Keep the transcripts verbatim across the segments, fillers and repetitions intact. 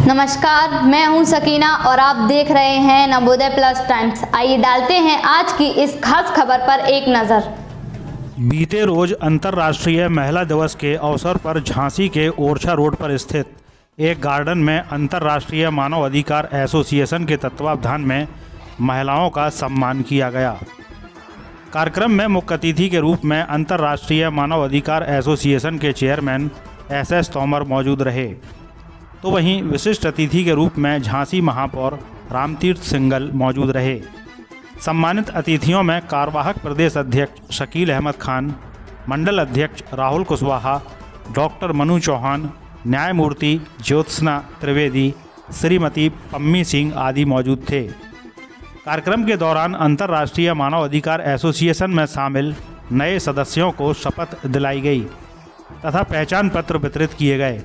नमस्कार, मैं हूं सकीना और आप देख रहे हैं नवोदय प्लस टाइम्स। आइए डालते हैं आज की इस खास खबर पर एक नज़र। बीते रोज अंतर्राष्ट्रीय महिला दिवस के अवसर पर झांसी के ओरछा रोड पर स्थित एक गार्डन में अंतर्राष्ट्रीय मानव अधिकार एसोसिएशन के तत्वावधान में महिलाओं का सम्मान किया गया। कार्यक्रम में मुख्य अतिथि के रूप में अंतर्राष्ट्रीय मानव अधिकार एसोसिएशन के चेयरमैन एस एस तोमर मौजूद रहे, तो वहीं विशिष्ट अतिथि के रूप में झांसी महापौर रामतीर्थ सिंगल मौजूद रहे। सम्मानित अतिथियों में कार्यवाहक प्रदेश अध्यक्ष शकील अहमद खान, मंडल अध्यक्ष राहुल कुशवाहा, डॉक्टर मनु चौहान, न्यायमूर्ति ज्योत्सना त्रिवेदी, श्रीमती पम्मी सिंह आदि मौजूद थे। कार्यक्रम के दौरान अंतर्राष्ट्रीय मानव अधिकार एसोसिएशन में शामिल नए सदस्यों को शपथ दिलाई गई तथा पहचान पत्र वितरित किए गए।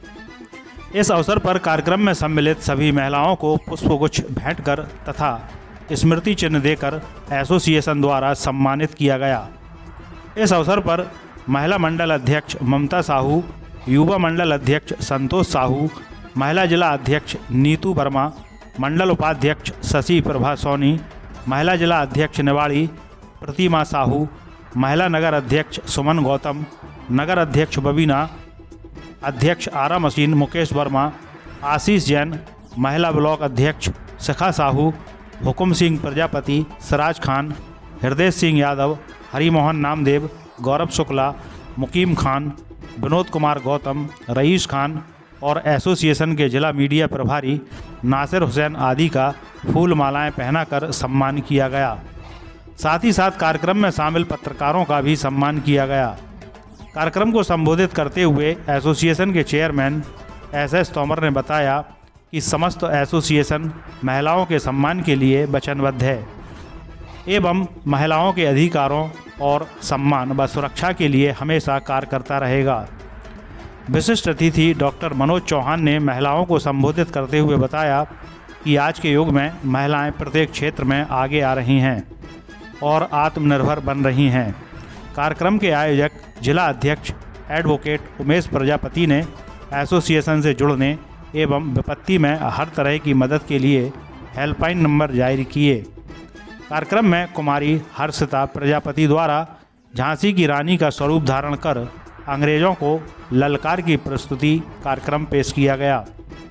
इस अवसर पर कार्यक्रम में सम्मिलित सभी महिलाओं को पुष्पगुच्छ भेंट कर तथा स्मृति चिन्ह देकर एसोसिएशन द्वारा सम्मानित किया गया। इस अवसर पर महिला मंडल अध्यक्ष ममता साहू, युवा मंडल अध्यक्ष संतोष साहू, महिला जिला अध्यक्ष नीतू वर्मा, मंडल उपाध्यक्ष शशि प्रभा सोनी, महिला जिला अध्यक्ष निवाड़ी प्रतिमा साहू, महिला नगर अध्यक्ष सुमन गौतम, नगर अध्यक्ष बबीना, अध्यक्ष आरा मशीन मुकेश वर्मा, आशीष जैन, महिला ब्लॉक अध्यक्ष शिखा साहू, हुकुम सिंह प्रजापति, सिराज खान, हृदय सिंह यादव, हरिमोहन नामदेव, गौरव शुक्ला, मुकीम खान, विनोद कुमार गौतम, रईस खान और एसोसिएशन के जिला मीडिया प्रभारी नासिर हुसैन आदि का फूल मालाएं पहनाकर सम्मान किया गया। साथ ही साथ कार्यक्रम में शामिल पत्रकारों का भी सम्मान किया गया। कार्यक्रम को संबोधित करते हुए एसोसिएशन के चेयरमैन एस एस तोमर ने बताया कि समस्त एसोसिएशन महिलाओं के सम्मान के लिए वचनबद्ध है एवं महिलाओं के अधिकारों और सम्मान व सुरक्षा के लिए हमेशा कार्य करता रहेगा। विशिष्ट अतिथि डॉक्टर मनोज चौहान ने महिलाओं को संबोधित करते हुए बताया कि आज के युग में महिलाएं प्रत्येक क्षेत्र में आगे आ रही हैं और आत्मनिर्भर बन रही हैं। कार्यक्रम के आयोजक जिला अध्यक्ष एडवोकेट उमेश प्रजापति ने एसोसिएशन से जुड़ने एवं विपत्ति में हर तरह की मदद के लिए हेल्पलाइन नंबर जारी किए। कार्यक्रम में कुमारी हर्षिता प्रजापति द्वारा झांसी की रानी का स्वरूप धारण कर अंग्रेजों को ललकार की प्रस्तुति कार्यक्रम पेश किया गया।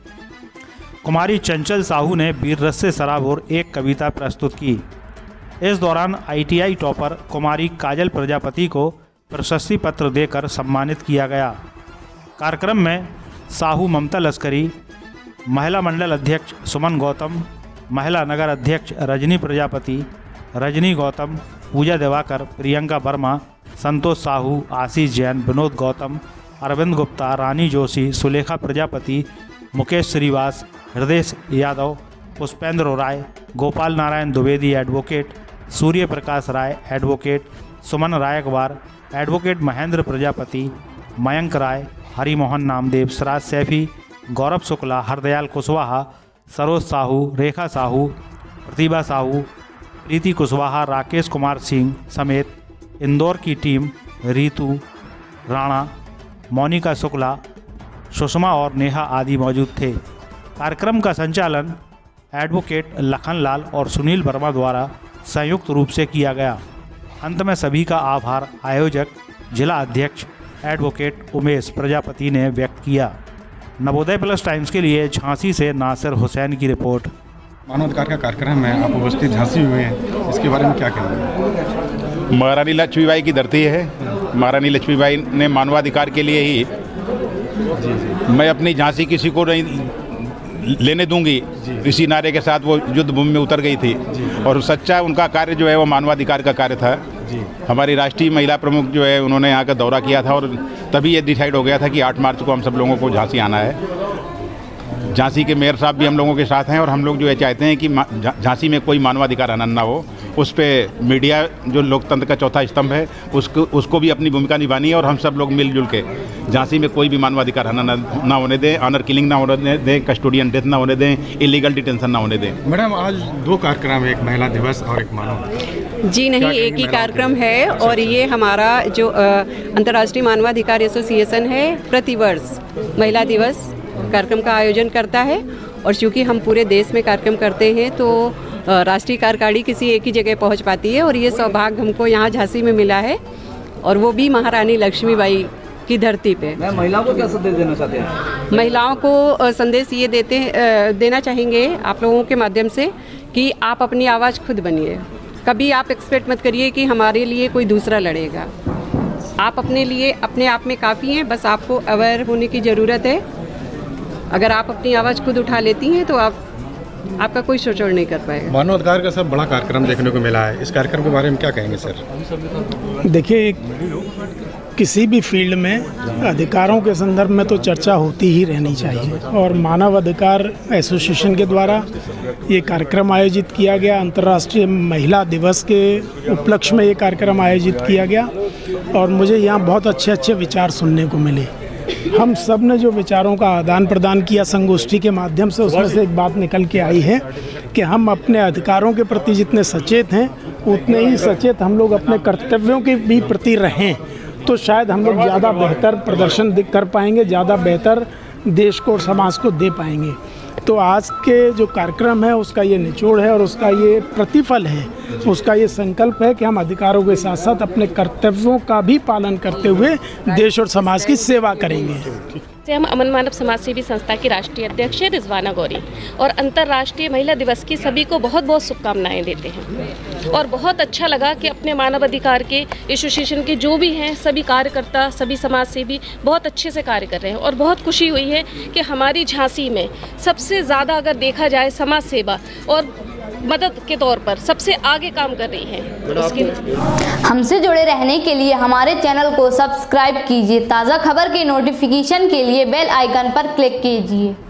कुमारी चंचल साहू ने वीर रस से सराबोर एक कविता प्रस्तुत की। इस दौरान I T I topper Kumari Kajal Prajapati को प्रशस्ति पत्र देकर सम्मानित किया गया। कार्यक्रम में साहू ममता लश्करी, महिला मंडल अध्यक्ष सुमन गौतम, महिला नगर अध्यक्ष रजनी प्रजापति, रजनी गौतम, पूजा दिवाकर, प्रियंका वर्मा, संतोष साहू, आशीष जैन, विनोद गौतम, अरविंद गुप्ता, रानी Joshi, Sulekha Prajapati, Mukesh Shrivas, Hriday Yadav, Pushpendra Rai, Gopal Narayan Dwivedi advocate, Surya Prakash Rai advocate, Suman Raikwar advocate, Mahendra Prajapati, Mayank Rai, Harimohan Namdev, Siraj Saifi, Gaurav Shukla, Hardayal Kushwaha, Saroj Sahu, Rekha Sahu, Pratibha Sahu, Preeti Kushwaha, Rakesh Kumar Singh समेत इंदौर की टीम रीतू राणा, मोनिका शुक्ला, सुषमा और नेहा आदि मौजूद थे। कार्यक्रम का संचालन एडवोकेट लखनलाल और सुनील वर्मा द्वारा संयुक्त रूप से किया गया। अंत में सभी का आभार आयोजक जिला अध्यक्ष एडवोकेट उमेश प्रजापति ने व्यक्त किया। नवोदय प्लस टाइम्स के लिए झांसी से नासिर हुसैन की रिपोर्ट। मानवाधिकार का कार्यक्रम है, आप उपस्थित झांसी हुए हैं, इसके बारे में क्या कहेंगे? महारानी लक्ष्मीबाई की धरती है। महारानी लक्ष्मीबाई ने मानवाधिकार के लिए ही जी, जी। मैं अपनी झांसी किसी को नहीं लेने दूंगी, इसी नारे के साथ वो युद्ध भूमि में उतर गई थी और सच्चा उनका कार्य जो है वो मानवाधिकार का कार्य था। जी। हमारी राष्ट्रीय महिला प्रमुख जो है उन्होंने यहाँ का दौरा किया था और तभी ये डिसाइड हो गया था कि आठ मार्च को हम सब लोगों को झांसी आना है। झांसी के मेयर साहब भी हम लोगों के साथ हैं और हम लोग जो है चाहते हैं कि झांसी में कोई मानवाधिकार हनन ना हो। उस पर मीडिया जो लोकतंत्र का चौथा स्तंभ है उसको उसको भी अपनी भूमिका निभानी है और हम सब लोग मिलजुल के झांसी में कोई भी मानवाधिकार हनन ना होने दें, ऑनर किलिंग ना होने दें, कस्टोडियन डेथ ना होने दें, इलीगल डिटेंशन ना होने दें। मैडम, आज दो कार्यक्रम है, एक महिला दिवस और एक मानव। जी नहीं, एक ही कार्यक्रम है और ये हमारा जो अंतर्राष्ट्रीय मानवाधिकार एसोसिएशन है प्रतिवर्ष महिला दिवस कार्यक्रम का आयोजन करता है। और चूँकि हम पूरे देश में कार्यक्रम करते हैं तो राष्ट्रीय कार्यकारिणी किसी एक ही जगह पहुंच पाती है, और ये सौभाग्य हमको यहाँ झांसी में मिला है, और वो भी महारानी लक्ष्मीबाई की धरती पे। महिलाओं को क्या संदेश देना चाहते हैं? महिलाओं को संदेश ये देते देना चाहेंगे आप लोगों के माध्यम से कि आप अपनी आवाज़ खुद बनिए। कभी आप एक्सपेक्ट मत करिए कि हमारे लिए कोई दूसरा लड़ेगा। आप अपने लिए अपने आप में काफ़ी हैं, बस आपको अवेयर होने की ज़रूरत है। अगर आप अपनी आवाज़ खुद उठा लेती हैं तो आप आपका कोई शोषण नहीं कर पाएगा। मानव अधिकार का सब बड़ा कार्यक्रम देखने को मिला है, इस कार्यक्रम के बारे में क्या कहेंगे सर? देखिए, किसी भी फील्ड में अधिकारों के संदर्भ में तो चर्चा होती ही रहनी चाहिए, और मानव अधिकार एसोसिएशन के द्वारा ये कार्यक्रम आयोजित किया गया। अंतर्राष्ट्रीय महिला दिवस के उपलक्ष्य में ये कार्यक्रम आयोजित किया गया, और मुझे यहाँ बहुत अच्छे अच्छे विचार सुनने को मिले। हम सब ने जो विचारों का आदान प्रदान किया संगोष्ठी के माध्यम से, उसमें से एक बात निकल के आई है कि हम अपने अधिकारों के प्रति जितने सचेत हैं उतने ही सचेत हम लोग अपने कर्तव्यों के भी प्रति रहें, तो शायद हम लोग ज़्यादा बेहतर प्रदर्शन कर पाएंगे, ज़्यादा बेहतर देश को और समाज को दे पाएंगे। तो आज के जो कार्यक्रम है उसका ये निचोड़ है और उसका ये प्रतिफल है, उसका ये संकल्प है कि हम अधिकारों के साथ साथ अपने कर्तव्यों का भी पालन करते हुए देश और समाज की सेवा करेंगे। से हम अमन मानव समाज सेवी संस्था की राष्ट्रीय अध्यक्ष रिजवाना गौरी और अंतर्राष्ट्रीय महिला दिवस की सभी को बहुत बहुत शुभकामनाएं देते हैं। और बहुत अच्छा लगा कि अपने मानव अधिकार के एसोसिएशन के जो भी हैं सभी कार्यकर्ता, सभी समाज सेवी बहुत अच्छे से कार्य कर रहे हैं, और बहुत खुशी हुई है कि हमारी झांसी में सबसे ज़्यादा अगर देखा जाए समाज सेवा और मदद के तौर पर सबसे आगे काम कर रही है। उसकी हमसे जुड़े रहने के लिए हमारे चैनल को सब्सक्राइब कीजिए। ताज़ा खबर के नोटिफिकेशन के लिए बेल आइकन पर क्लिक कीजिए।